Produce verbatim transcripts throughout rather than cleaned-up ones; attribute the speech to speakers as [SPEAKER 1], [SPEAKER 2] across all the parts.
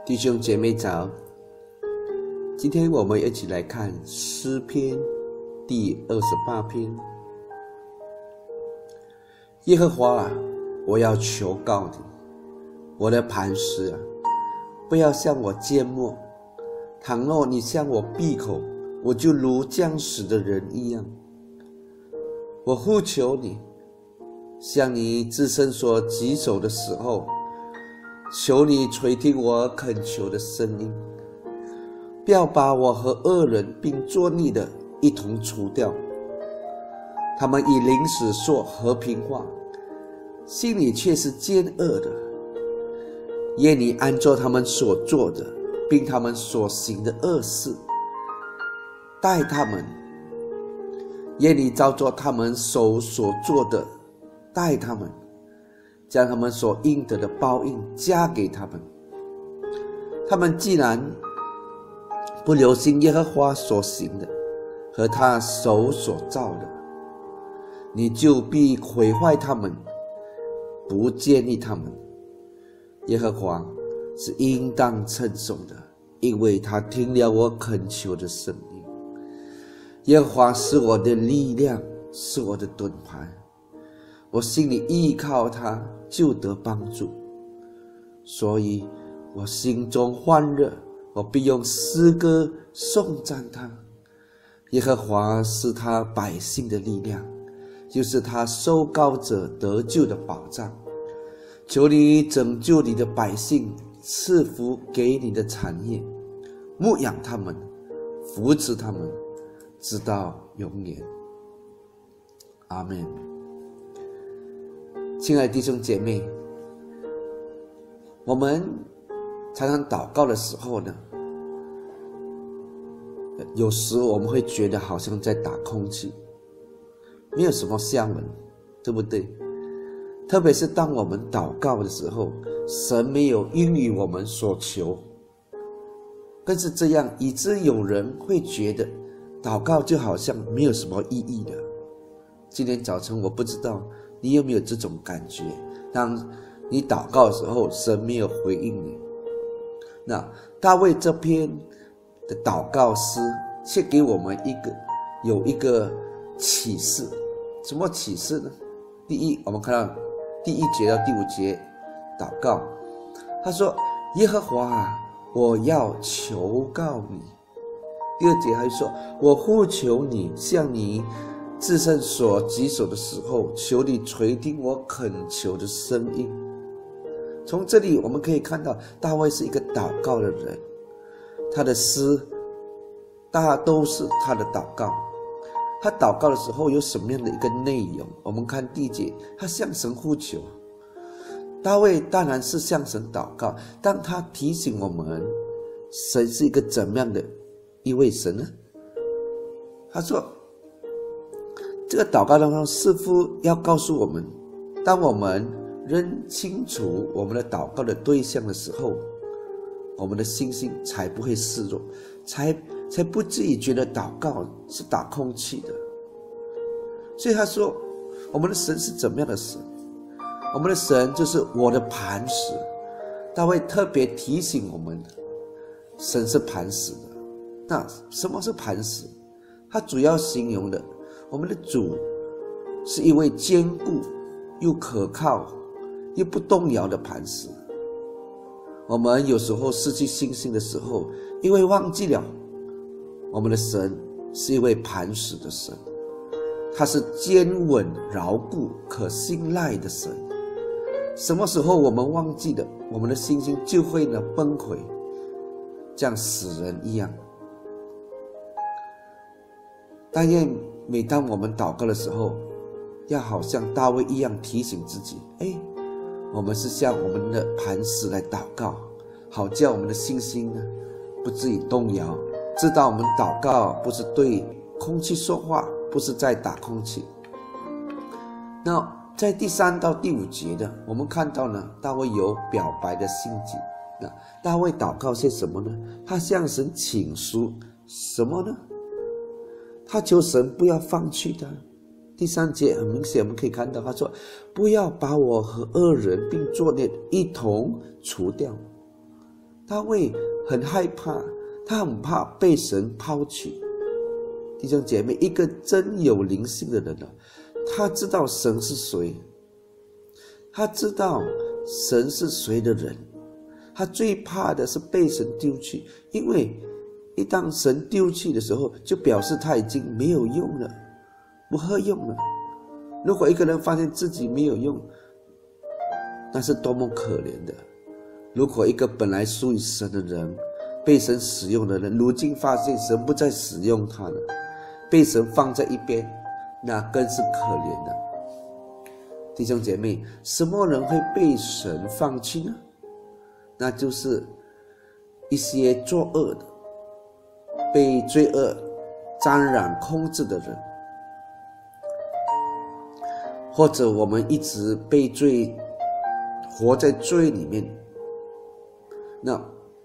[SPEAKER 1] 弟兄姐妹早，今天我们一起来看诗篇第二十八篇。耶和华啊，我要求告你，我的磐石啊，不要向我缄默。倘若你向我闭口，我就如将死的人一样。我呼求你，向你自身所棘手的时候，求你垂听我恳求的声音，不要把我和恶人并作逆的一同除掉。他们以临死说和平话，心里却是奸恶的。愿你按照他们所做的，并他们所行的恶事待他们，愿你照着他们手所做的待他们，将他们所应得的报应加给他们。他们既然不留心耶和华所行的和他手所造的，你就必毁坏他们，不建立他们。耶和华是应当称颂的，因为他听了我恳求的声音。耶和华是我的力量，是我的盾牌，我心里依靠他，就得帮助。所以我心中欢乐，我必用诗歌颂赞他。耶和华是他百姓的力量，就是他受膏者得救的保障。求你拯救你的百姓，赐福给你的产业，牧养他们，扶持他们，直到永远。阿们。亲爱的弟兄姐妹，我们常常祷告的时候呢，有时我们会觉得好像在打空气，没有什么下文，对不对？特别是当我们祷告的时候，神没有应允我们所求，更是这样，以致有人会觉得祷告就好像没有什么意义了。今天早晨我不知道你有没有这种感觉，当你祷告的时候，神没有回应你。那大卫这篇的祷告诗却给我们一个有一个启示。什么启示呢？第一，我们看到第一节到第五节祷告，他说：耶和华啊，我要求告你。第二节还说：我呼求你，向你自身所棘手的时候，求你垂听我恳求的声音。从这里我们可以看到，大卫是一个祷告的人，他的诗大都是他的祷告。他祷告的时候有什么样的一个内容？我们看第一节，他向神呼求。大卫当然是向神祷告，但他提醒我们，神是一个怎么样的一位神呢？他说，这个祷告当中似乎要告诉我们，当我们认清楚我们的祷告的对象的时候，我们的信心才不会示弱，才才不至于觉得祷告是打空气的。所以他说，我们的神是怎么样的神？我们的神就是我的磐石。大卫特别提醒我们，神是磐石的。那什么是磐石？他主要形容的，我们的主是一位坚固又可靠又不动摇的磐石。我们有时候失去信心的时候，因为忘记了我们的神是一位磐石的神，他是坚稳牢固可信赖的神。什么时候我们忘记了，我们的信心就会呢崩溃，像死人一样。但愿每当我们祷告的时候，要好像大卫一样提醒自己，哎，我们是向我们的磐石来祷告，好叫我们的信心呢不至于动摇，知道我们祷告不是对空气说话，不是在打空气。那在第三到第五节的，我们看到呢，大卫有表白的心境。那大卫祷告些什么呢？他向神请诉什么呢？他求神不要放弃他。第三节很明显我们可以看到，他说不要把我和恶人并作孽一同除掉。 大卫很害怕，他很怕被神抛弃。弟兄姐妹，一个真有灵性的人啊，他知道神是谁，他知道神是谁的人，他最怕的是被神丢弃，因为一当神丢弃的时候，就表示他已经没有用了，不合用了。如果一个人发现自己没有用，那是多么可怜的。如果一个本来属于神的人，被神使用的人，如今发现神不再使用他了，被神放在一边，那更是可怜的。弟兄姐妹，什么人会被神放弃呢？那就是一些作恶的，被罪恶沾染控制的人，或者我们一直被罪活在罪里面。那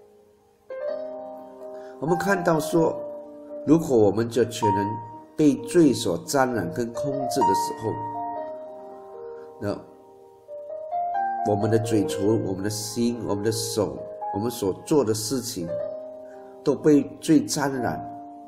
[SPEAKER 1] 我们看到说，如果我们这全人被罪所沾染跟控制的时候，那我们的嘴唇、我们的心、我们的手、我们所做的事情都被罪沾染，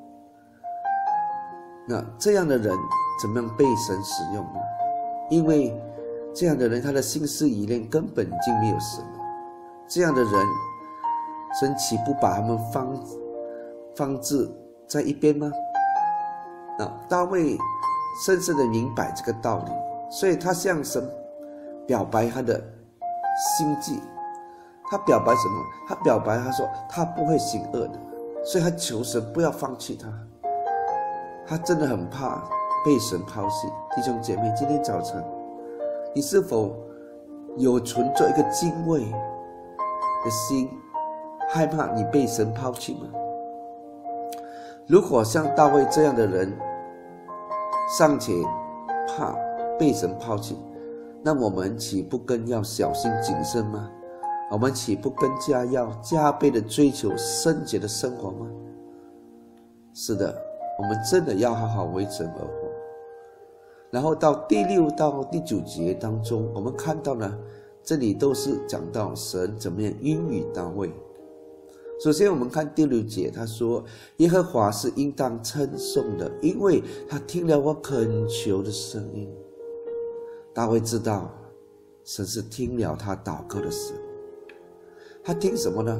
[SPEAKER 1] 那这样的人怎么样被神使用呢？因为这样的人，他的心思意念根本已经没有神了。这样的人，神岂不把他们放放置在一边吗？那大卫深深的明白这个道理，所以他向神表白他的心迹。他表白什么？他表白他说他不会行恶的，所以他求神不要放弃他。他真的很怕被神抛弃。弟兄姐妹，今天早晨你是否有存着一个敬畏的心，害怕你被神抛弃吗？如果像大卫这样的人尚且怕被神抛弃，那我们岂不更要小心谨慎吗？我们岂不更加要加倍的追求圣洁的生活吗？是的，我们真的要好好为神而活。然后到第六到第九节当中，我们看到呢，这里都是讲到神怎么样应允大卫。首先我们看第六节，他说耶和华是应当称颂的，因为他听了我恳求的声音。大卫知道神是听了他祷告的神。他听什么呢？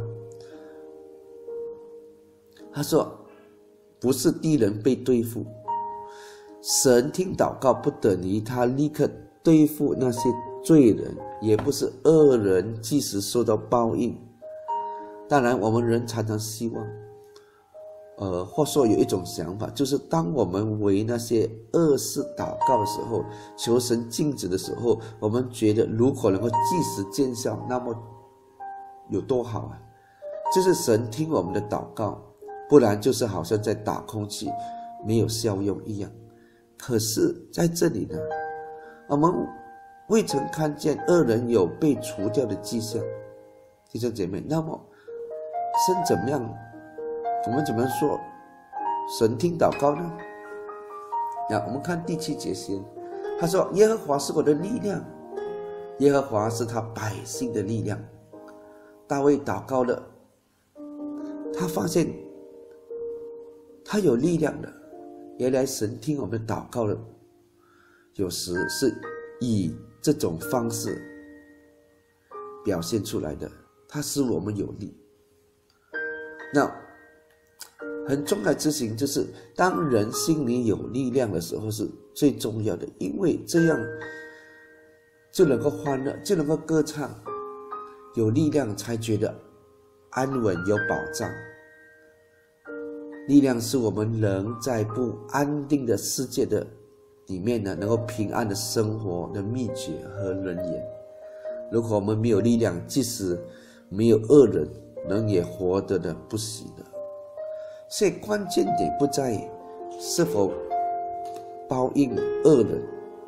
[SPEAKER 1] 他说不是敌人被对付，神听祷告不等于他立刻对付那些罪人，也不是恶人即使受到报应。当然我们人常常希望呃，或说有一种想法，就是当我们为那些恶事祷告的时候，求神禁止的时候，我们觉得如果能够即时见效，那么有多好啊！就是神听我们的祷告，不然就是好像在打空气，没有效用一样。可是在这里呢，我们未曾看见恶人有被除掉的迹象。弟兄姐妹，那么神怎么样？我们怎么说神听祷告呢？那我们看第七节先，他说耶和华是我的力量，耶和华是他百姓的力量。大卫祷告了，他发现他有力量了。原来神听我们祷告了，有时是以这种方式表现出来的，他使我们有力。那很重要的事情就是，当人心里有力量的时候是最重要的，因为这样就能够欢乐，就能够歌唱。有力量才觉得安稳有保障。力量是我们人在不安定的世界的里面呢，能够平安的生活的秘诀和人言。如果我们没有力量，即使没有恶人，人也活得的不喜的。所以关键点不在是否报应恶人，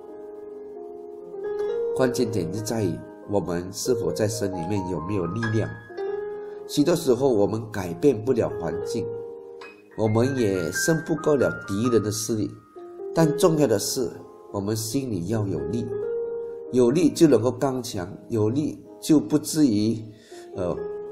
[SPEAKER 1] 关键点是在于我们是否在神里面有没有力量。许多时候我们改变不了环境，我们也胜不过了敌人的势力，但重要的是我们心里要有力，有力就能够刚强，有力就不至于呃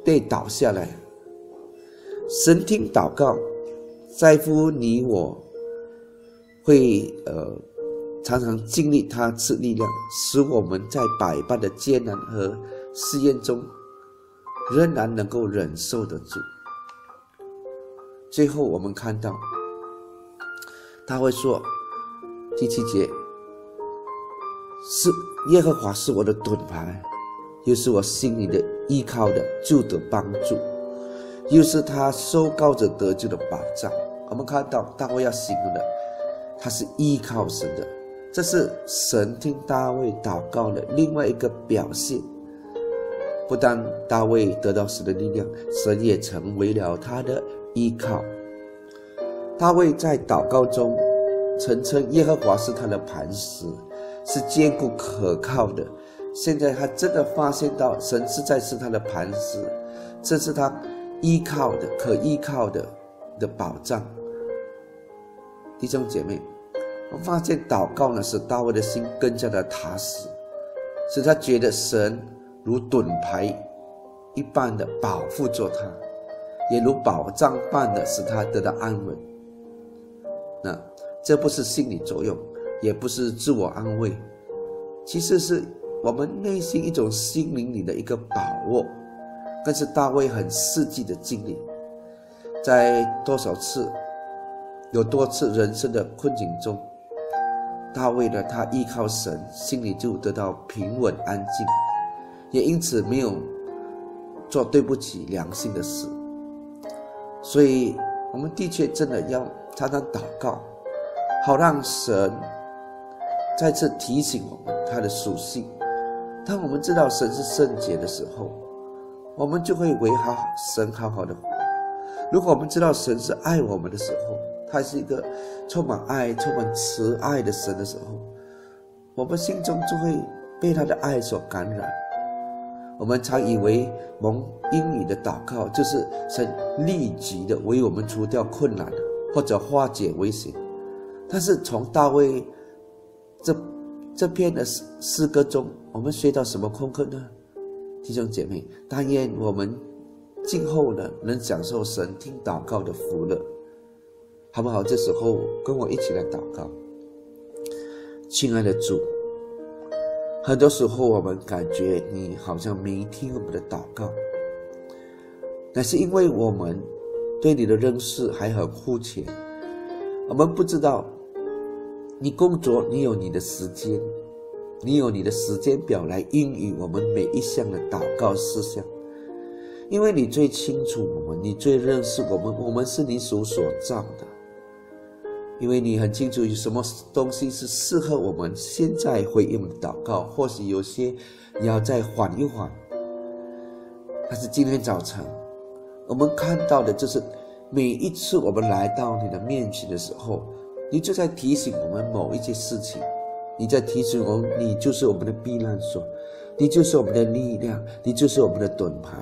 [SPEAKER 1] 被倒下来。神听祷告，在乎你我会呃常常经历他赐力量，使我们在百般的艰难和试验中仍然能够忍受得住。最后我们看到他会说第七节，是耶和华是我的盾牌，又是我心里的依靠的救的帮助，又是他收膏者得救的保障。我们看到大卫要形容的，他是依靠神的，这是神听大卫祷告的另外一个表现。不但大卫得到神的力量，神也成为了他的依靠。大卫在祷告中曾称耶和华是他的磐石，是坚固可靠的。现在他真的发现到神实在是他的磐石，这是他依靠的可依靠的的保障。弟兄姐妹，我发现祷告呢，使大卫的心更加的踏实，使他觉得神如盾牌一般的保护着他，也如保障般的使他得到安稳。那这不是心理作用，也不是自我安慰，其实是我们内心一种心灵里的一个把握，更是大卫很实际的经历。在多少次有多次人生的困境中，大卫呢，他依靠神，心里就得到平稳安静，也因此没有做对不起良心的事。所以我们的确真的要常常祷告，好让神再次提醒我们他的属性。当我们知道神是圣洁的时候，我们就会为好神好好的活。如果我们知道神是爱我们的时候，他是一个充满爱充满慈爱的神的时候，我们心中就会被他的爱所感染。我们常以为蒙应允的祷告就是神立即的为我们除掉困难或者化解危险，但是从大卫这这篇的诗歌中，我们学到什么功课呢？弟兄姐妹，但愿我们今后呢能享受神听祷告的福乐，好不好？这时候跟我一起来祷告。亲爱的主，很多时候我们感觉你好像没听我们的祷告，那是因为我们对你的认识还很肤浅，我们不知道你工作，你有你的时间，你有你的时间表来应允我们每一项的祷告事项。因为你最清楚我们，你最认识我们，我们是你手所造的。因为你很清楚有什么东西是适合我们现在回应我们的祷告，或许有些你要再缓一缓。但是今天早晨我们看到的就是每一次我们来到你的面前的时候，你就在提醒我们某一件事情，你在提醒我们，你就是我们的避难所，你就是我们的力量，你就是我们的盾牌。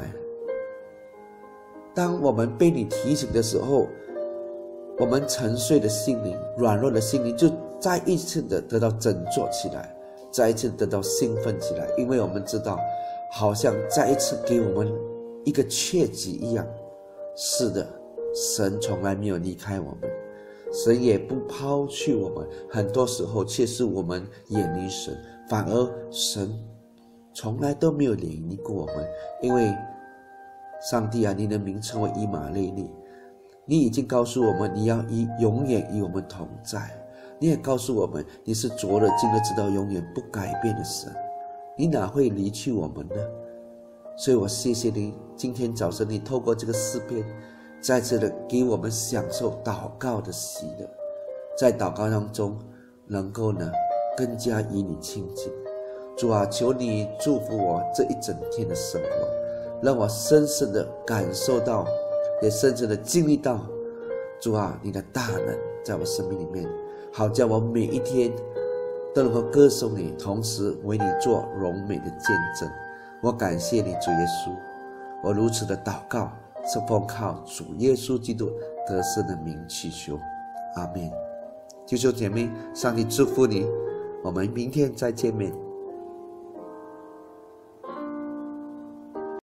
[SPEAKER 1] 当我们被你提醒的时候，我们沉睡的心灵，软弱的心灵就再一次的得到振作起来，再一次得到兴奋起来，因为我们知道好像再一次给我们一个确据一样。是的，神从来没有离开我们，神也不抛弃我们，很多时候却是我们远离神，反而神从来都没有离过我们。因为上帝啊，你的名称为以马内利，你已经告诉我们你要以永远与我们同在，你也告诉我们你是昨日今日直到永远不改变的神，你哪会离弃我们呢？所以我谢谢你，今天早晨你透过这个诗篇再次的给我们享受祷告的喜乐，在祷告当中能够呢更加与你亲近。主啊，求你祝福我这一整天的生活，让我深深的感受到，也深深的经历到主啊你的大能在我生命里面，好叫我每一天都能够歌颂你，同时为你做荣美的见证。我感谢你主耶稣，我如此的祷告是奉靠主耶稣基督得胜的名祈求，阿们。弟兄姐妹，上帝祝福你，我们明天再见面。